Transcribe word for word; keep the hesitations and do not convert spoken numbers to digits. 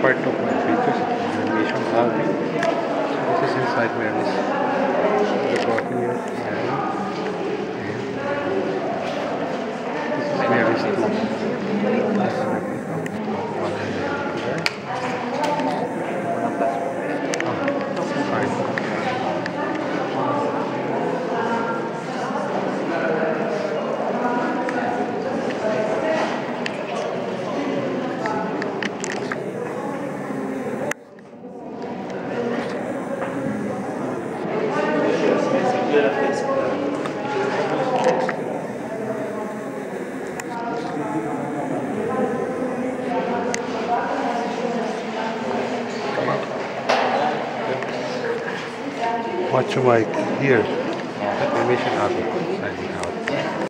part of my pictures of Dormition Abbey. This is inside Mary's recording here. This is Mary's tomb. What you like here at the Mission Abbey.